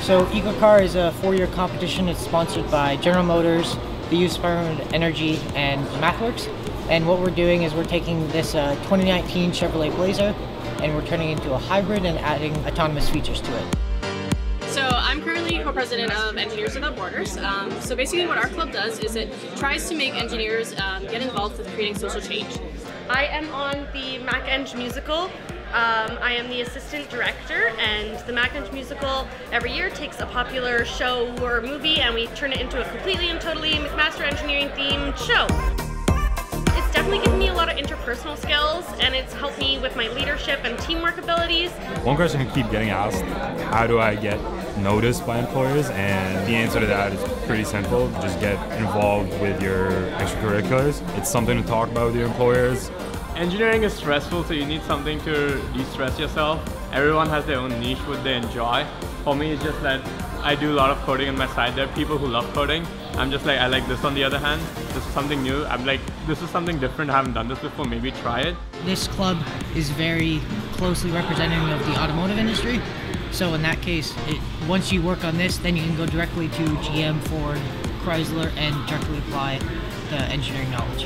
So EcoCar is a 4-year competition. It's sponsored by General Motors, the Youssef Heikal Energy, and MathWorks. And what we're doing is we're taking this 2019 Chevrolet Blazer and we're turning it into a hybrid and adding autonomous features to it. So I'm currently co-president of Engineers Without Borders. So basically what our club does is it tries to make engineers get involved with creating social change. I am on the McEng musical. I am the assistant director, and the McEng musical every year takes a popular show or movie and we turn it into a completely and totally McMaster Engineering themed show. It's definitely given me a lot of interpersonal skills, and it's helped me with my leadership and teamwork abilities. One question I keep getting asked, how do I get noticed by employers? And the answer to that is pretty simple. Just get involved with your extracurriculars. It's something to talk about with your employers. Engineering is stressful, so you need something to de-stress yourself. Everyone has their own niche, what they enjoy. For me, it's just that I do a lot of coding on my side. There are people who love coding. I'm just like, I like this on the other hand. This is something new. I'm like, this is something different. I haven't done this before. Maybe try it. This club is very closely representative of the automotive industry. So in that case, once you work on this, then you can go directly to GM, Ford, Chrysler, and directly apply the engineering knowledge.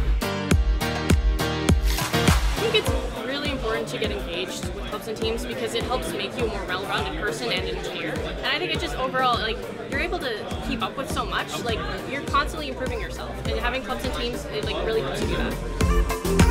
I think it's really important to get engaged with clubs and teams because it helps make you a more well-rounded person and engineer. And I think it just overall, like, you're able to keep up with so much. Like, you're constantly improving yourself, and having clubs and teams, it like really helps you do that.